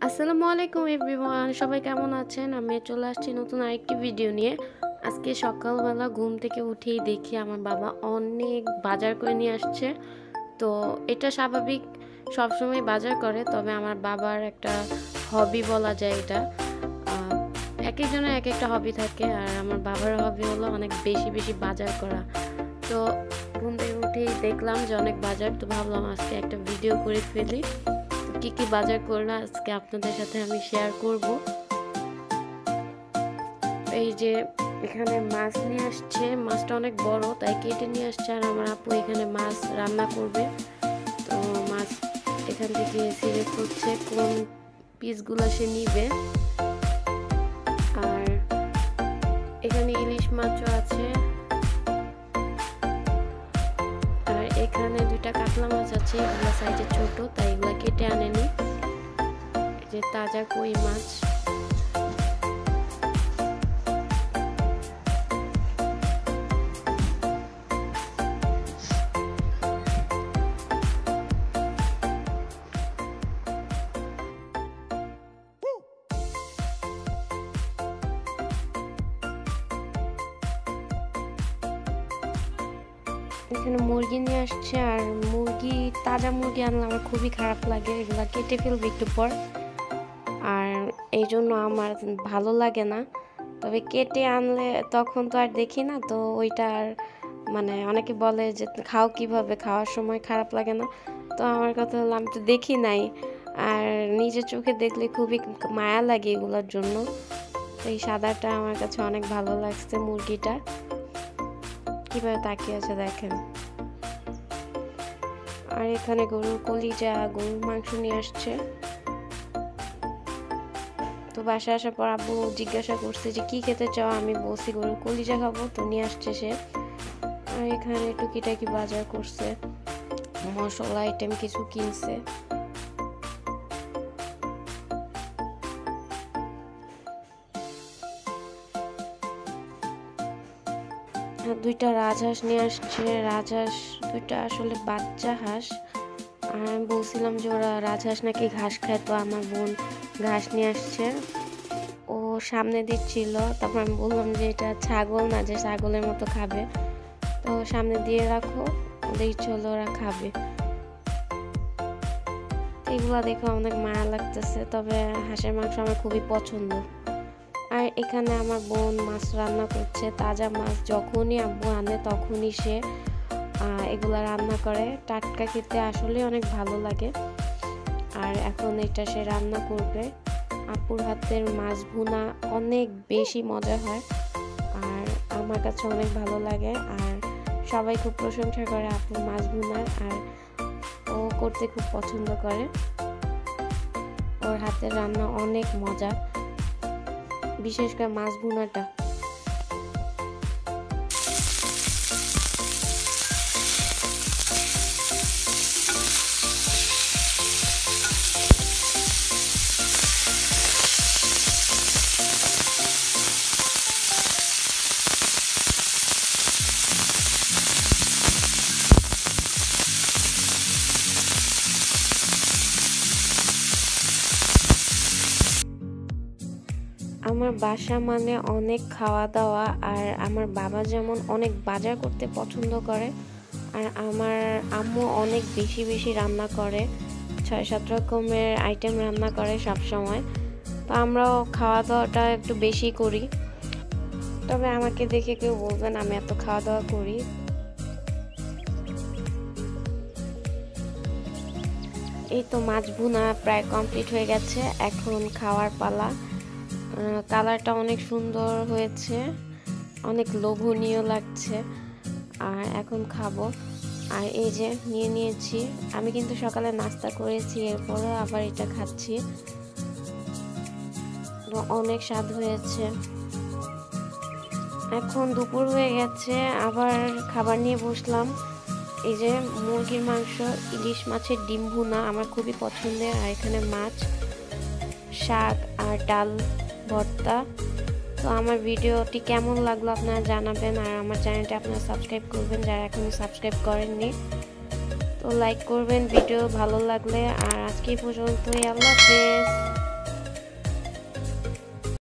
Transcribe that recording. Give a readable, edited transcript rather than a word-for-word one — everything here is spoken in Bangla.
আসসালামু আলাইকুম এভরিওয়ান, সবাই কেমন আছেন? আমি চলে আসছি নতুন আরেকটি ভিডিও নিয়ে। আজকে সকালবেলা ঘুম থেকে উঠেই দেখি আমার বাবা অনেক বাজার করে নিয়ে আসছে। তো এটা স্বাভাবিক, সবসময় বাজার করে, তবে আমার বাবার একটা হবি বলা যায় এটা। এক একজনের এক একটা হবি থাকে, আর আমার বাবার হবি হলো অনেক বেশি বেশি বাজার করা। তো ঘুম থেকে উঠেই দেখলাম যে অনেক বাজার, তো ভাবলাম আজকে একটা ভিডিও করে ফেলি। কি কি বাজার করলো আজকে আপনাদের সাথে আমি শেয়ার করব। এই যে এখানে মাছ নিয়ে আসছে, মাছটা অনেক বড় তাই কেটে নিয়ে আসছে, আর আমার আপু এখানে মাছ রান্না করবে। তো মাছ এখান থেকে সিলেক্ট করছে কোন পিসগুলো সে নিবে। আর এখানে ইলিশ মাছও আছে, আর এখানে দুইটা কাতলা মাছ আছে, এগুলো সাইজে ছোট তাই এগুলো কেটে আনেনি। যে তাজা কই মাছ, এখানে মুরগি নিয়ে আসছে, আর মুরগি তাজা মুরগি আনলে আমার খুবই খারাপ লাগে, এগুলা কেটে ফেলবে একটু পর, আর এই জন্য আমার ভালো লাগে না। তবে কেটে আনলে তখন তো আর দেখি না, তো ওইটা আর মানে অনেকে বলে যে খাও কিভাবে, খাওয়ার সময় খারাপ লাগে না। তো আমার কথা হলো আমি তো দেখি নাই, আর নিজের চোখে দেখলে খুবই মায়া লাগে এগুলোর জন্য। তো এই সাদাটা আমার কাছে অনেক ভালো লাগছে, মুরগিটা কিভাবে তাকিয়ে আছে দেখেন। আর এখানে গরুর কলিজা, গরুর মাংস নিয়ে আসছে। তো বাসায় আসার পর আব্বু জিজ্ঞাসা করছে যে কি খেতে চাও, আমি বলছি গরুর কলিজা খাবো, তো নিয়ে আসছে সে। আর এখানে টুকিটাকি বাজার করছে, মশলা আইটেম কিছু কিনছে। দুইটা রাজহাঁস নিয়ে আসছে, রাজহাঁস দুইটা আসলে বাচ্চা হাঁস। আর আমি বলছিলাম যে ওরা রাজহাঁস নাকি ঘাস খায়, তো আমার বোন ঘাস নিয়ে আসছে, ও সামনে দিচ্ছিল। তারপর আমি বললাম যে এটা ছাগল না, যে ছাগলের মতো খাবে, তো সামনে দিয়ে রাখো, ওদের ইচ্ছে হলো ওরা খাবে। এগুলা দেখে অনেক মায়া লাগতেছে, তবে হাঁসের মাংস আমার খুবই পছন্দ। আর এখানে আমার বোন মাছ রান্না করছে, তাজা মাছ যখনই আব্বু আনে তখনই সে এগুলা রান্না করে। টাটকা খেতে আসলে অনেক ভালো লাগে, আর এখন এটা সে রান্না করবে। আপুর হাতের মাছ ভুনা অনেক বেশি মজা হয়, আর আমার কাছে অনেক ভালো লাগে, আর সবাই খুব প্রশংসা করে আপুর মাছ ভুনার, আর ও করতে খুব পছন্দ করে। ওর হাতের রান্না অনেক মজা, বিশেষ করে মাছ ভুনাটা। আমার বাসা মানে অনেক খাওয়া দাওয়া, আর আমার বাবা যেমন অনেক বাজার করতে পছন্দ করে, আর আমার আম্মু অনেক বেশি বেশি রান্না করে, 6-7 রকমের আইটেম রান্না করে সব সময়। তো আমরাও খাওয়া দাওয়াটা একটু বেশি করি, তবে আমাকে দেখে কেউ বলবেন আমি এত খাওয়া দাওয়া করি। এই তো মাছ ভুনা প্রায় কমপ্লিট হয়ে গেছে, এখন খাওয়ার পালা। কালারটা অনেক সুন্দর হয়েছে, অনেক লোভনীয় লাগছে, আর এখন খাবো। আর এই যে নিয়ে নিয়েছি, আমি কিন্তু সকালে নাস্তা করেছি, এরপরে আবার এটা খাচ্ছি, অনেক স্বাদ হয়েছে। এখন দুপুর হয়ে গেছে, আবার খাবার নিয়ে বসলাম। এই যে মুরগির মাংস, ইলিশ মাছের ডিম ভুনা আমার খুবই পছন্দের, আর এখানে মাছ, শাক আর ডাল ভর্তা। তো আমার ভিডিওটি কেমন লাগলো আপনারা জানাবেন, আর আমার চ্যানেলটি আপনারা সাবস্ক্রাইব করবেন যারা এখনো সাবস্ক্রাইব করেননি, তো লাইক করবেন ভিডিও ভালো লাগলে। আর আজকে পর্যন্তই, আল্লাহ হাফেজ।